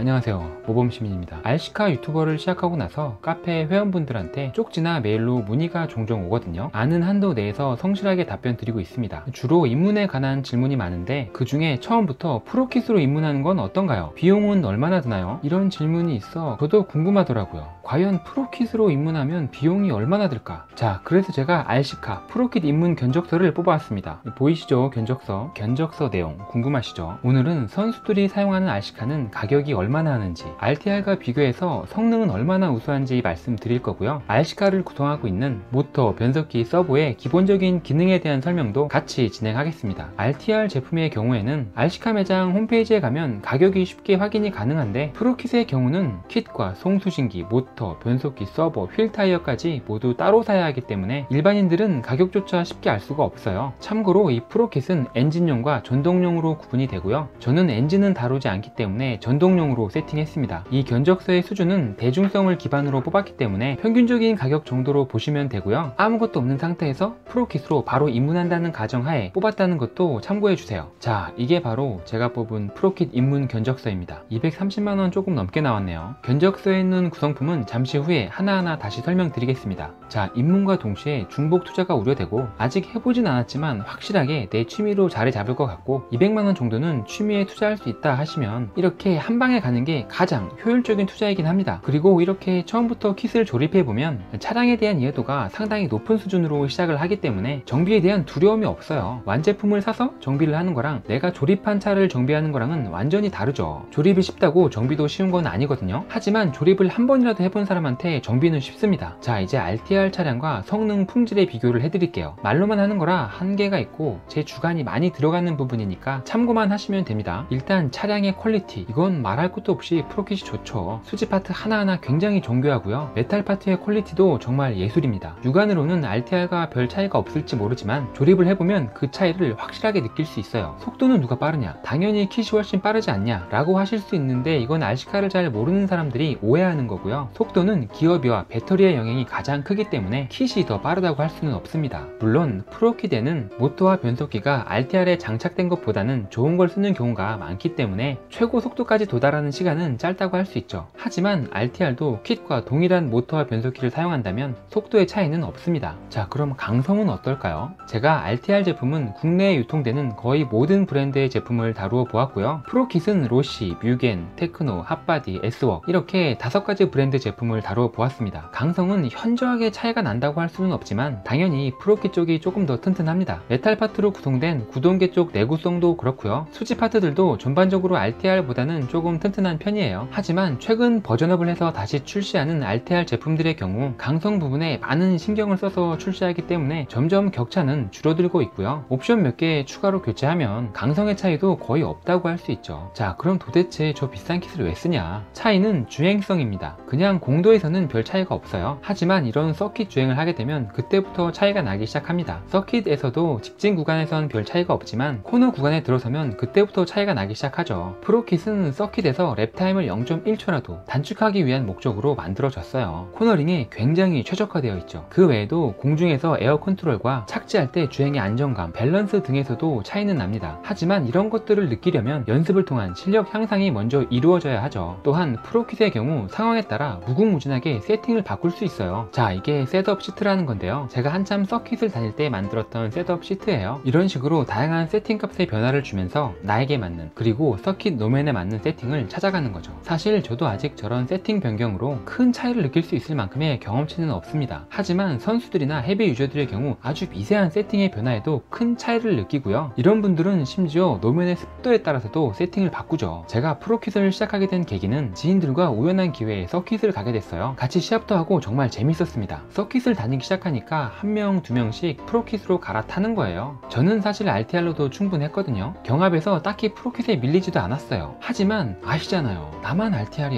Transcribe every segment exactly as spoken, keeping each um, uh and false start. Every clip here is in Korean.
안녕하세요, 모범시민입니다. 알시카 유튜버를 시작하고 나서 카페 회원분들한테 쪽지나 메일로 문의가 종종 오거든요. 아는 한도 내에서 성실하게 답변 드리고 있습니다. 주로 입문에 관한 질문이 많은데 그 중에 처음부터 프로킷으로 입문하는 건 어떤가요? 비용은 얼마나 드나요? 이런 질문이 있어 저도 궁금하더라고요. 과연 프로킷으로 입문하면 비용이 얼마나 들까? 자, 그래서 제가 알시카 프로킷 입문 견적서를 뽑아왔습니다. 보이시죠? 견적서. 견적서 내용 궁금하시죠? 오늘은 선수들이 사용하는 알시카는 가격이 얼마나 하는지, 알티알과 비교해서 성능은 얼마나 우수한지 말씀드릴 거고요. 알시카를 구성하고 있는 모터, 변속기, 서버의 기본적인 기능에 대한 설명도 같이 진행하겠습니다. 알티알 제품의 경우에는 알시카 매장 홈페이지에 가면 가격이 쉽게 확인이 가능한데 프로킷의 경우는 킷과 송수신기, 모터, 변속기, 서버, 휠 타이어까지 모두 따로 사야 하기 때문에 일반인들은 가격조차 쉽게 알 수가 없어요. 참고로 이 프로킷은 엔진용과 전동용으로 구분이 되고요. 저는 엔진은 다루지 않기 때문에 전동용으로 세팅했습니다. 이 견적서의 수준은 대중성을 기반으로 뽑았기 때문에 평균적인 가격 정도로 보시면 되고요. 아무것도 없는 상태에서 프로킷으로 바로 입문한다는 가정하에 뽑았다는 것도 참고해주세요. 자, 이게 바로 제가 뽑은 프로킷 입문 견적서입니다. 이백삼십만 원 조금 넘게 나왔네요. 견적서에 있는 구성품은 잠시 후에 하나하나 다시 설명드리겠습니다. 자, 입문과 동시에 중복 투자가 우려되고 아직 해보진 않았지만 확실하게 내 취미로 자리 잡을 것 같고 이백만 원 정도는 취미에 투자할 수 있다 하시면 이렇게 한 방에 가는 게 가장 효율적인 투자이긴 합니다. 그리고 이렇게 처음부터 킷을 조립해보면 차량에 대한 이해도가 상당히 높은 수준으로 시작을 하기 때문에 정비에 대한 두려움이 없어요. 완제품을 사서 정비를 하는 거랑 내가 조립한 차를 정비하는 거랑은 완전히 다르죠. 조립이 쉽다고 정비도 쉬운 건 아니거든요. 하지만 조립을 한 번이라도 해본 사람한테 정비는 쉽습니다. 자, 이제 알티알 차량과 성능 품질의 비교를 해드릴게요. 말로만 하는 거라 한계가 있고 제 주관이 많이 들어가는 부분이니까 참고만 하시면 됩니다. 일단 차량의 퀄리티, 이건 말할 것도 없이 프로킷이 좋죠. 수지 파트 하나하나 굉장히 정교하고요. 메탈 파트의 퀄리티도 정말 예술입니다. 육안으로는 알티알과 별 차이가 없을지 모르지만 조립을 해보면 그 차이를 확실하게 느낄 수 있어요. 속도는 누가 빠르냐? 당연히 킷이 훨씬 빠르지 않냐? 라고 하실 수 있는데 이건 알시카를 잘 모르는 사람들이 오해하는 거고요. 속도는 기어비와 배터리의 영향이 가장 크기 때문에 킷이 더 빠르다고 할 수는 없습니다. 물론 프로킷에는 모터와 변속기가 알티알에 장착된 것보다는 좋은 걸 쓰는 경우가 많기 때문에 최고 속도까지 도달하는 시간은 짧다고 할 수 있죠. 하지만 알티알도 킷과 동일한 모터와 변속기를 사용한다면 속도의 차이는 없습니다. 자, 그럼 강성은 어떨까요? 제가 알티알 제품은 국내에 유통되는 거의 모든 브랜드의 제품을 다루어 보았고요. 프로킷은 로시, 뮤겐, 테크노, 핫바디, 에스웍 이렇게 다섯 가지 브랜드 제품을 다루어 보았습니다. 강성은 현저하게 차이가 난다고 할 수는 없지만 당연히 프로킷 쪽이 조금 더 튼튼합니다. 메탈 파트로 구성된 구동계 쪽 내구성도 그렇고요. 수지 파트들도 전반적으로 알티알보다는 조금 튼튼한 편이에요. 하지만 최근 버전업을 해서 다시 출시하는 알티알 제품들의 경우 강성 부분에 많은 신경을 써서 출시하기 때문에 점점 격차는 줄어들고 있고요. 옵션 몇 개 추가로 교체하면 강성의 차이도 거의 없다고 할 수 있죠. 자, 그럼 도대체 저 비싼 킷을 왜 쓰냐? 차이는 주행성입니다. 그냥 공도에서는 별 차이가 없어요. 하지만 이런 서킷 주행을 하게 되면 그때부터 차이가 나기 시작합니다. 서킷에서도 직진 구간에선 별 차이가 없지만 코너 구간에 들어서면 그때부터 차이가 나기 시작하죠. 프로킷은 서킷에서 랩타임을 영 점 일 초라도 단축하기 위한 목적으로 만들어졌어요. 코너링에 굉장히 최적화되어 있죠. 그 외에도 공중에서 에어 컨트롤과 착지할 때 주행의 안정감, 밸런스 등에서도 차이는 납니다. 하지만 이런 것들을 느끼려면 연습을 통한 실력 향상이 먼저 이루어져야 하죠. 또한 프로킷의 경우 상황에 따라 무궁무진하게 세팅을 바꿀 수 있어요. 자, 이게 셋업 시트라는 건데요. 제가 한참 서킷을 다닐 때 만들었던 셋업 시트예요. 이런 식으로 다양한 세팅 값의 변화를 주면서 나에게 맞는, 그리고 서킷 노면에 맞는 세팅을 찾아가는 거죠. 사실 저도 아직 저런 세팅 변경으로 큰 차이를 느낄 수 있을 만큼의 경험치는 없습니다. 하지만 선수들이나 헤비 유저들의 경우 아주 미세한 세팅의 변화에도 큰 차이를 느끼고요. 이런 분들은 심지어 노면의 습도에 따라서도 세팅을 바꾸죠. 제가 프로킷을 시작하게 된 계기는 지인들과 우연한 기회에 서킷을 가게 됐어요. 같이 시합도 하고 정말 재밌었습니다. 서킷을 다니기 시작하니까 한 명, 두 명씩 프로킷으로 갈아타는 거예요. 저는 사실 알티알로도 충분했거든요. 경합에서 딱히 프로킷에 밀리지도 않았어요. 하지만 아시잖아요. 나만 알티알이야.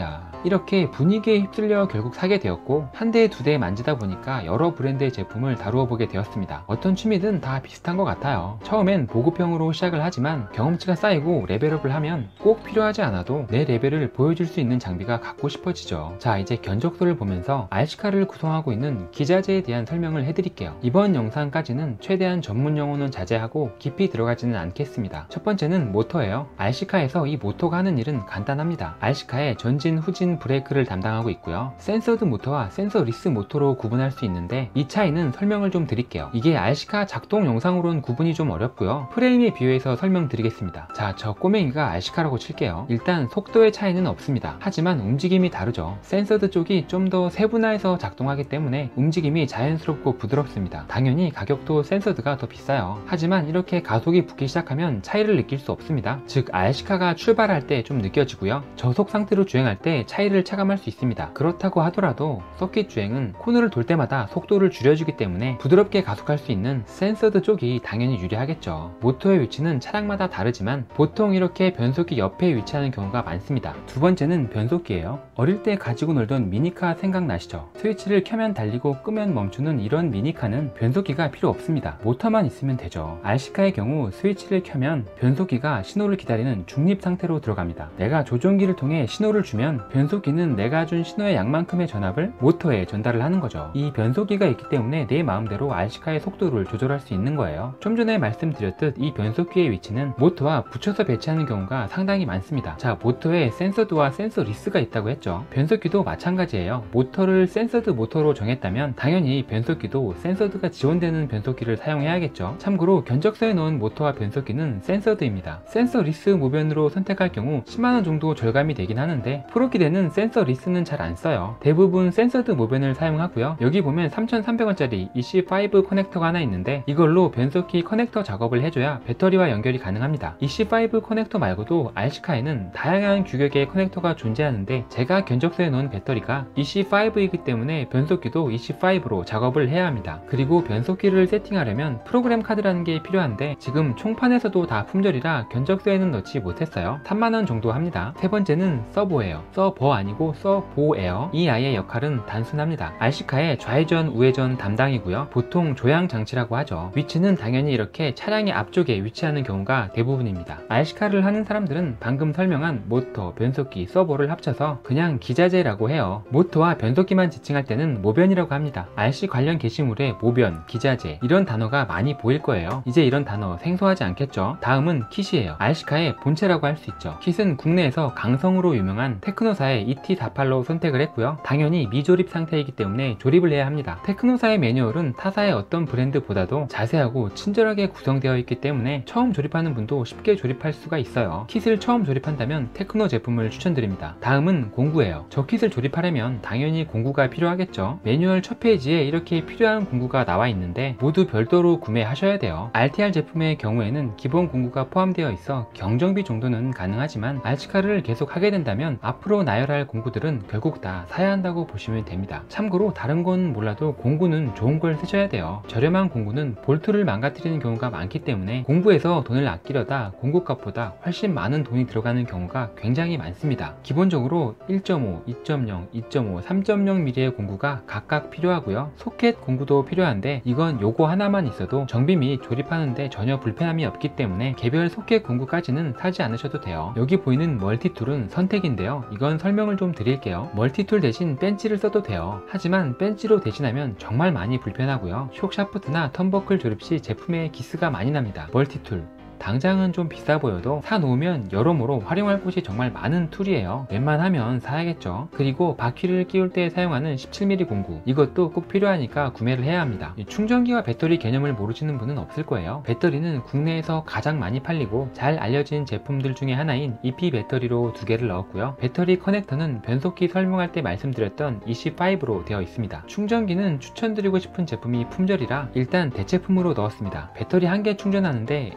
이렇게 분위기에 휩쓸려 결국 사게 되었고, 한 대 두 대 만지다 보니까 여러 브랜드의 제품을 다루어 보게 되었습니다. 어떤 취미든 다 비슷한 것 같아요. 처음엔 보급형으로 시작을 하지만 경험치가 쌓이고 레벨업을 하면 꼭 필요하지 않아도 내 레벨을 보여줄 수 있는 장비가 갖고 싶어지죠. 자, 이제 견적서를 보면서 알씨카를 구성하고 있는 기자재에 대한 설명을 해드릴게요. 이번 영상까지는 최대한 전문 용어는 자제하고 깊이 들어가지는 않겠습니다. 첫 번째는 모터예요. 알씨카에서 이 모터가 하는 일은 간단합니다. 알씨카의 전진, 후진 브레이크를 담당하고 있고요. 센서드 모터와 센서 리스 모터로 구분할 수 있는데, 이 차이는 설명을 좀 드릴게요. 이게 알씨카 작동 영상으로는 구분이 좀 어렵고요. 프레임에 비유해서 설명드리겠습니다. 자, 저 꼬맹이가 알씨카라고 칠게요. 일단 속도의 차이는 없습니다. 하지만 움직임이 다르죠. 센서드 쪽이 좀 더 세분화해서 작동하기 때문에 움직임이 자연스럽고 부드럽습니다. 당연히 가격도 센서드가 더 비싸요. 하지만 이렇게 가속이 붙기 시작하면 차이를 느낄 수 없습니다. 즉 알씨카가 출발할 때 좀 느껴지고요, 저속 상태로 주행할 때 차이를 체감할 수 있습니다. 그렇다고 하더라도 서킷 주행은 코너를 돌 때마다 속도를 줄여주기 때문에 부드럽게 가속할 수 있는 센서드 쪽이 당연히 유리하겠죠. 모터의 위치는 차량마다 다르지만 보통 이렇게 변속기 옆에 위치하는 경우가 많습니다. 두 번째는 변속기예요. 어릴 때 가지고 놀던 미니카 생각나시죠? 스위치를 켜면 달리고 끄면 멈추는 이런 미니카는 변속기가 필요 없습니다. 모터만 있으면 되죠. 알씨카의 경우 스위치를 켜면 변속기가 신호를 기다리는 중립 상태로 들어갑니다. 내가 조종기를 통해 신호를 주면 변속기는 내가 준 신호의 양만큼의 전압을 모터에 전달을 하는 거죠. 이 변속기가 있기 때문에 내 마음대로 알씨카의 속도를 조절할 수 있는 거예요. 좀 전에 말씀드렸듯 이 변속기의 위치는 모터와 붙여서 배치하는 경우가 상당히 많습니다. 자, 모터에 센서드와 센서 리스가 있다고 했죠. 변속기도 마찬가지예요. 모터를 센서드 모터로 정했다면 당연히 변속기도 센서드가 지원되는 변속기를 사용해야겠죠. 참고로 견적서에 넣은 모터와 변속기는 센서드입니다. 센서 리스 모변으로 선택할 경우 십만 원 정도 절감이 되긴 하는데, 프로기대는 센서 리스는 잘 안 써요. 대부분 센서드 모변을 사용하고요. 여기 보면 삼천삼백 원짜리 이씨 파이브 커넥터가 하나 있는데, 이걸로 변속기 커넥터 작업을 해줘야 배터리와 연결이 가능합니다. 이씨 파이브 커넥터 말고도 알씨카에는 다양한 규격의 커넥터가 존재하는데, 제가 견적서에 넣은 배터리가 이씨 파이브이기 때문에 변속기도 이씨 파이브로 작업을 해야 합니다. 그리고 변속기를 세팅하려면 프로그램 카드라는 게 필요한데, 지금 총판에서도 다 품절이라 견적서에는 넣지 못했어요. 삼만 원 정도 합니다. 세 번째는 서보예요. 서버 아니고 서보예요. 이 아이의 역할은 단순합니다. 알씨카의 좌회전, 우회전 담당이고요. 보통 조향 장치라고 하죠. 위치는 당연히 이렇게 차량의 앞쪽에 위치하는 경우가 대부분입니다. 알씨카를 하는 사람들은 방금 설명한 모터, 변속기, 서보를 합쳐서 그냥 기자재라고 해요. 모터와 변속기만 지칭할 때는 모변이라고 합니다. 알씨 관련 게시물에 모변, 기자재 이런 단어가 많이 보일 거예요. 이제 이런 단어 생소하지 않겠죠? 다음은 킷이에요. 알씨카의 본체라고 할 수 있죠. 킷은 국내에서 강성으로 유명한 테크노사의 이티사팔로 선택을 했고요. 당연히 미조립 상태이기 때문에 조립을 해야 합니다. 테크노사의 매뉴얼은 타사의 어떤 브랜드보다도 자세하고 친절하게 구성되어 있기 때문에 처음 조립하는 분도 쉽게 조립할 수가 있어요. 킷을 처음 조립한다면 테크노 제품을 추천드립니다. 다음은 공구예요. 저 킷을 조립하려면 당연히 공구가 필요하겠죠. 매뉴얼 첫 페이지에 이렇게 필요한 공구가 나와 있는데 모두 별도로 구매하셔야 돼요. 알티알 제품의 경우에는 기본 공구가 포함되어 있어 경정비 정도는 가능하지만 알씨카를 계속 하게 된다면 앞으로 나열할 공구들은 결국 다 사야 한다고 보시면 됩니다. 참고로 다른 건 몰라도 공구는 좋은 걸 쓰셔야 돼요. 저렴한 공구는 볼트를 망가뜨리는 경우가 많기 때문에 공구에서 돈을 아끼려다 공구값보다 훨씬 많은 돈이 들어가는 경우가 굉장히 많습니다. 기본적으로 일 점 오, 이 점 영, 이 점 오, 삼 점 영 밀리미터의 공구가 각각 필요하고요. 소켓 공구도 필요한데 이건 요거 하나만 있어도 정비 및 조립하는데 전혀 불편함이 없기 때문에 개별 소켓 공구까지는 사지 않으셔도 돼요. 여기 보이는 멀티툴은 선택인데요. 이건 설명을 좀 드릴게요. 멀티툴 대신 벤치를 써도 돼요. 하지만 벤치로 대신하면 정말 많이 불편하고요. 쇽 샤프트나 턴버클 조립 시 제품에 기스가 많이 납니다. 멀티툴 당장은 좀 비싸 보여도 사놓으면 여러모로 활용할 곳이 정말 많은 툴이에요. 웬만하면 사야겠죠. 그리고 바퀴를 끼울 때 사용하는 십칠 밀리미터 공구, 이것도 꼭 필요하니까 구매를 해야 합니다. 충전기와 배터리 개념을 모르시는 분은 없을 거예요. 배터리는 국내에서 가장 많이 팔리고 잘 알려진 제품들 중에 하나인 이피 배터리로 두 개를 넣었고요. 배터리 커넥터는 변속기 설명할 때 말씀드렸던 이씨 파이브로 되어 있습니다. 충전기는 추천드리고 싶은 제품이 품절이라 일단 대체품으로 넣었습니다. 배터리 한 개 충전하는데 용량에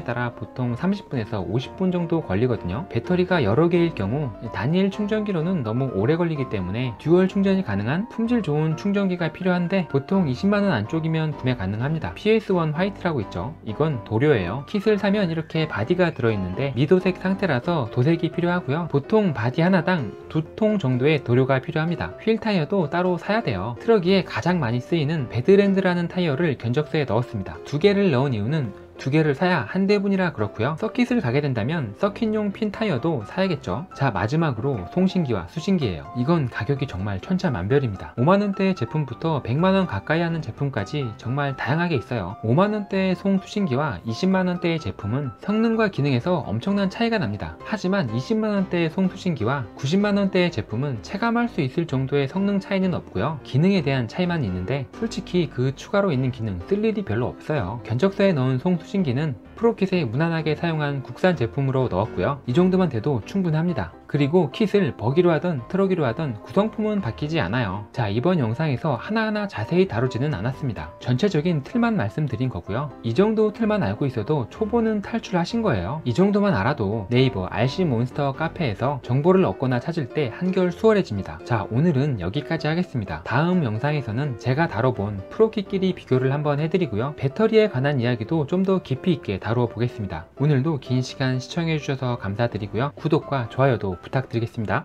따라 보통 삼십 분에서 오십 분 정도 걸리거든요. 배터리가 여러 개일 경우 단일 충전기로는 너무 오래 걸리기 때문에 듀얼 충전이 가능한 품질 좋은 충전기가 필요한데 보통 이십만 원 안쪽이면 구매 가능합니다. 피에스 원 화이트라고 있죠. 이건 도료예요. 킷을 사면 이렇게 바디가 들어있는데 미도색 상태라서 도색이 필요하고요. 보통 바디 하나당 두 통 정도의 도료가 필요합니다. 휠 타이어도 따로 사야 돼요. 트럭 위에 가장 많이 쓰이는 배드랜드라는 타이어를 견적서에 넣었습니다. 두 개를 넣은 이유는 두 개를 사야 한 대분이라 그렇고요. 서킷을 가게 된다면 서킷용 핀 타이어도 사야겠죠. 자, 마지막으로 송신기와 수신기예요. 이건 가격이 정말 천차만별입니다. 오만 원대의 제품부터 백만 원 가까이 하는 제품까지 정말 다양하게 있어요. 오만 원대의 송 수신기와 이십만 원대의 제품은 성능과 기능에서 엄청난 차이가 납니다. 하지만 이십만 원대의 송 수신기와 구십만 원대의 제품은 체감할 수 있을 정도의 성능 차이는 없고요. 기능에 대한 차이만 있는데 솔직히 그 추가로 있는 기능 쓸 일이 별로 없어요. 견적서에 넣은 송 수신기는 프로킷에 무난하게 사용한 국산 제품으로 넣었고요. 이 정도만 돼도 충분합니다. 그리고 킷을 버기로 하던 트럭이로 하던 구성품은 바뀌지 않아요. 자, 이번 영상에서 하나하나 자세히 다루지는 않았습니다. 전체적인 틀만 말씀드린 거고요. 이 정도 틀만 알고 있어도 초보는 탈출하신 거예요. 이 정도만 알아도 네이버 알씨 몬스터 카페에서 정보를 얻거나 찾을 때 한결 수월해집니다. 자, 오늘은 여기까지 하겠습니다. 다음 영상에서는 제가 다뤄본 프로킷끼리 비교를 한번 해드리고요. 배터리에 관한 이야기도 좀 더 깊이 있게 다루어 보겠습니다. 오늘도 긴 시간 시청해 주셔서 감사드리고요. 구독과 좋아요도 부탁드리겠습니다.